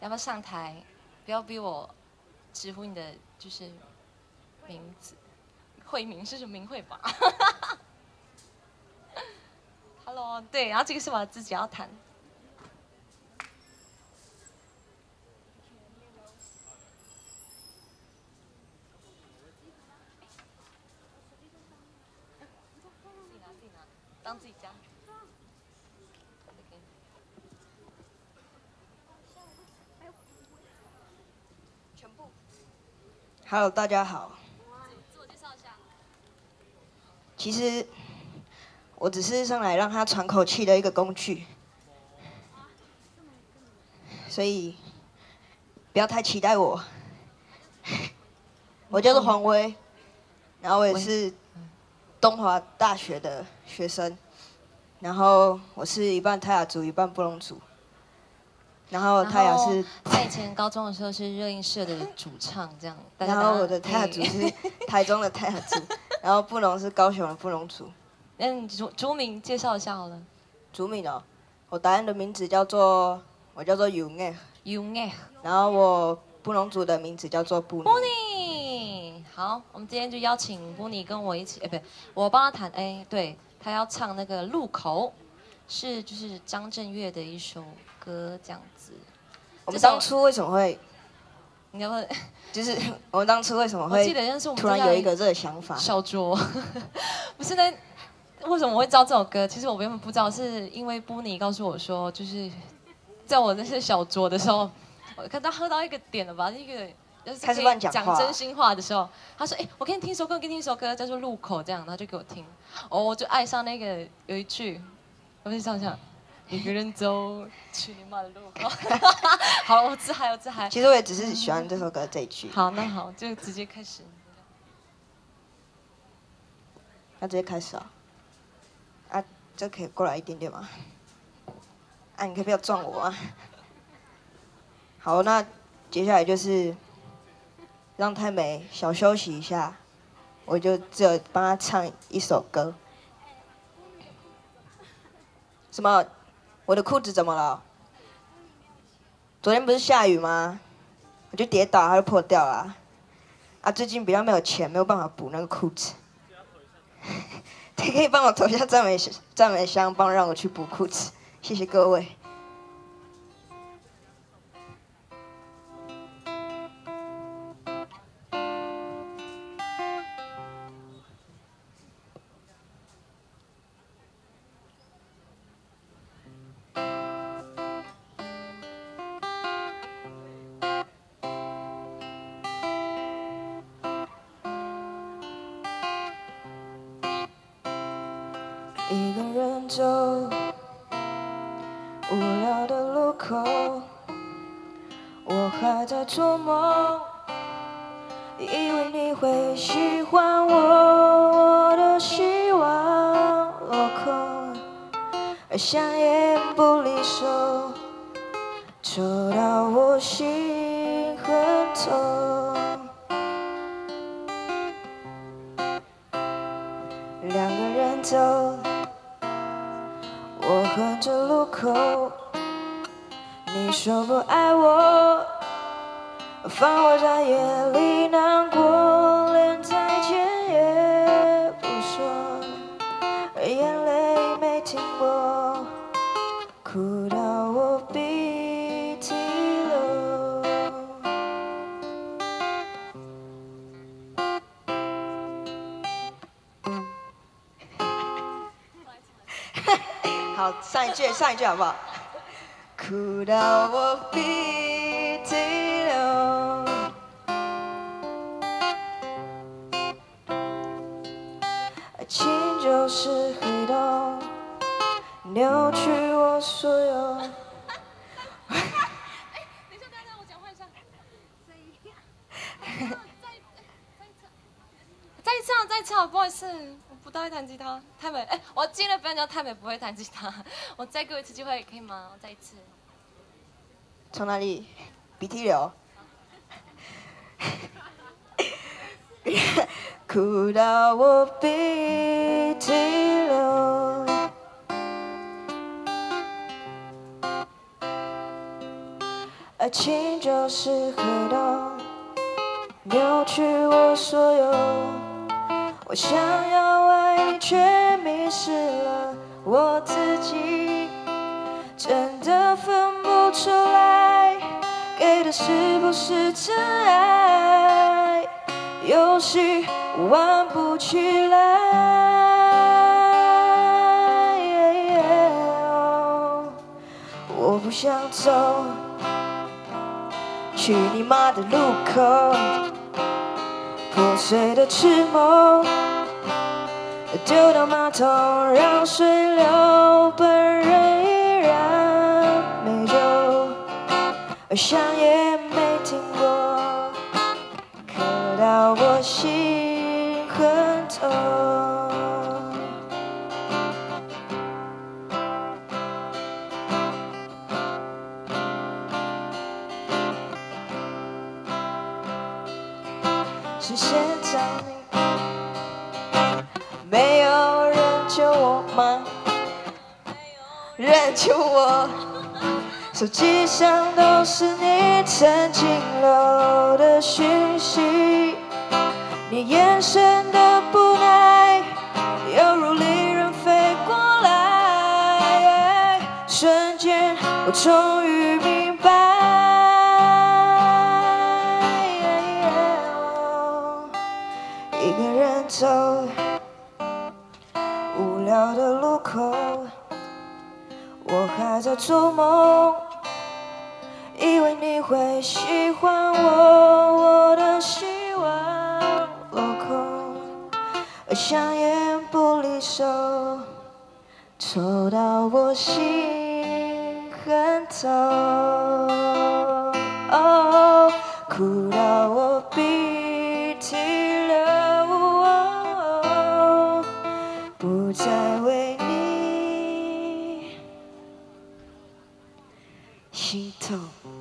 要不要上台？不要逼我直呼你的就是名字，慧名是明慧吧？Hello， 对，然后这个是我自己要弹。自己拿，当自己家。 Hello， 大家好。 自我介绍一下。 其实我只是上来让他喘口气的一个工具，所以不要太期待我。我叫做黄威，然后我也是东华大学的学生，然后我是一半泰雅族，一半布隆族。然后泰雅是在以前高中的时候是热音社的主唱，这样。 然后我的泰雅族是台中的泰雅族，然后布农是高雄的布农族。 那你族名介绍一下好了。 族名哦，我答案的名字叫做Yung'e。 Yung'e。 然后我布农族的名字叫做布尼。 布尼，好，我们今天就邀请布尼跟我一起，不，我帮他弹，对，他要唱那个《路口》，是就是张震岳的一首歌，这样子。 我们当初为什么会？ 你要不就是我们当初为什么会？ 我记得那是我们突然有一个这个想法。 小酌，不是那为什么我会知道这首歌？其实我原本不知道，是因为布尼告诉我说，就是在我那些小酌的时候，我看他喝到一个点了吧，一个开始乱讲话， 讲真心话的时候，他说：“我给你听一首歌，给你听一首歌，叫做《路口》，这样，然后就给我听，我就爱上那个有一句，我去唱唱。一个人走去你妈的路口。好了，我自嗨，我自嗨。 其实我也只是喜欢这首歌这一句。 好，那好，就直接开始。 那直接开始啊！啊，这可以过来一点点吗？啊，你可以不要撞我啊！好，那接下来就是让太美小休息一下，我就只有帮她唱一首歌。什么？我的裤子怎么了？昨天不是下雨吗？我就跌倒，它就破掉了。啊，最近比较没有钱，没有办法补那个裤子。你可以帮我投下赞美箱，让我去补裤子，谢谢各位。一个人走无聊的路口，我还在做梦，以为你会喜欢我的希望落空，而香烟不离手，抽到我心很痛。两个人走，我哼着路口，你说不爱我，放我在夜里难过，连再见也不说，眼泪没停过，哭到我鼻涕流。好，上一句好不好？哭到我鼻涕流，爱情就是黑洞，扭曲我所有。 等一下，我讲话一下。再唱，不好意思，我不太会弹吉他。太美，我尽量不要叫太美不会弹吉他。我再给我一次机会，可以吗？我再一次。 从哪里？鼻涕流。哭到我鼻涕流。爱爱情就是黑洞，扭曲我所有。我想要爱你，却迷失了我自己，真的分不出来，给的是不是真爱？游戏玩不起来。我不想走，去你妈的路口，破碎的痴梦丢到马桶，让水流，本人依然没救，而想也没听过，刻到我心很痛。是先找你，没有人救我吗？人救我，手机上都是你曾经留的讯息，你眼神的不耐，犹如利刃飞过来，瞬间我终于明白。一个人走无聊的路口，我还在做梦，以为你会喜欢我，我的希望落空，而香烟不离手，抽到我心很痛，哦，哭到我鼻涕流。不再为你心痛。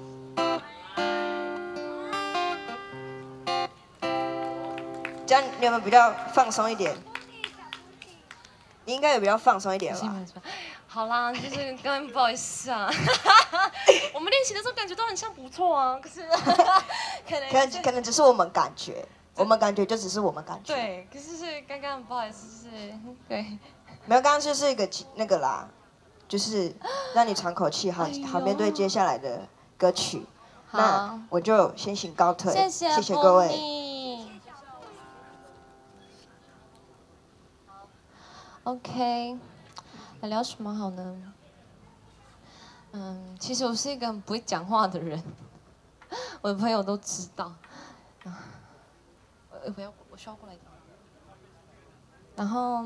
这样你有没有比较放松一点？你应该有比较放松一点吧？ 好啦，就是刚刚不好意思啊，我们练习的时候感觉都很像不错啊，可是可能只是我们感觉。我们感觉就只是我们感觉， 对，可是刚刚不好意思，就是对， 没有，刚刚就是一个那个啦，就是让你喘口气，好面对接下来的歌曲。那我就先行告退，谢谢各位。 OK， 来聊什么好呢？其实我是一个很不会讲话的人，我的朋友都知道。不要，我需要过来一点。然后，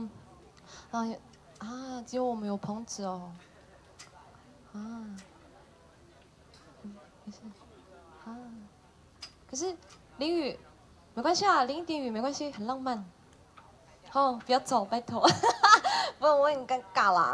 只有我们有棚子哦。没事。可是淋雨没关系啊，淋一点雨没关系，很浪漫。好，不要走，拜托，不然我会很尴尬啦。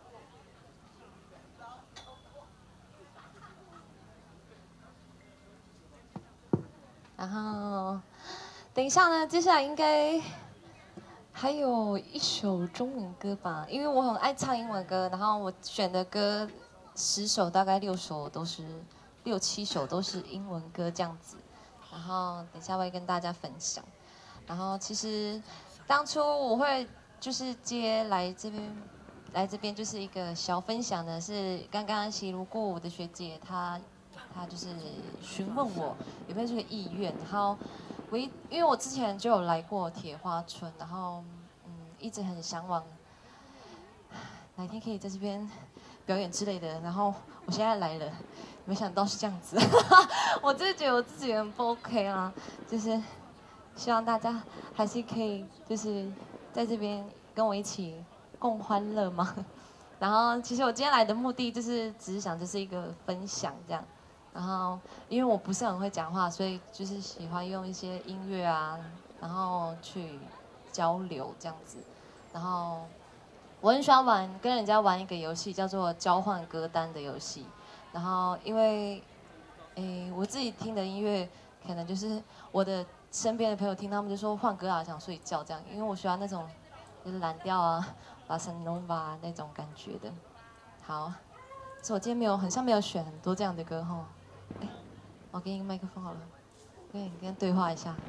然后。等一下呢，接下来应该还有一首中文歌吧，因为我很爱唱英文歌，然后我选的歌10首大概6首都是6、7首都是英文歌这样子，然后等一下会跟大家分享。然后其实当初我会就是来这边就是一个小分享的是刚刚喜如过我的学姐她就是询问我有没有这个意愿，然后。因为我之前就有来过铁花村，然后一直很向往哪天可以在这边表演之类的，然后我现在来了，没想到是这样子，我自己觉得我自己很不 OK 啦，就是希望大家还是可以就是在这边跟我一起共欢乐嘛。然后其实我今天来的目的就是只是想这是一个分享这样。然后，因为我不是很会讲话，所以就是喜欢用一些音乐啊，然后去交流这样子。然后，我很喜欢跟人家玩一个游戏，叫做交换歌单的游戏。然后，因为，我自己听的音乐，可能就是我的身边的朋友听，他们就说换歌啊，想睡觉这样。因为我喜欢那种就是蓝调啊、巴塞诺瓦那种感觉的。好，所以我今天没有选很多这样的歌哈。 我给你个麦克风好了，跟你对话一下。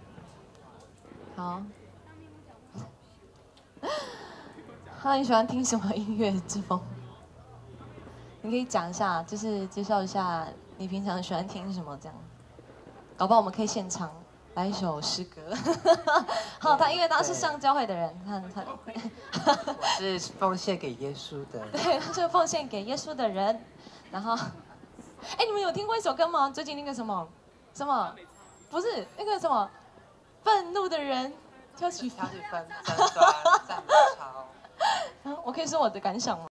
好。他很喜欢听什么音乐之风？你可以讲一下，就是介绍一下你平常喜欢听什么这样。搞不好我们可以现场来一首诗歌。好，因为他是上教会的人，他我是奉献给耶稣的。 对，他是奉献给耶稣的人。然后，哎，你们有听过一首歌吗？最近那个什么，不是那个什么，愤怒的人挑起分争端赞美潮。 我可以说我的感想吗？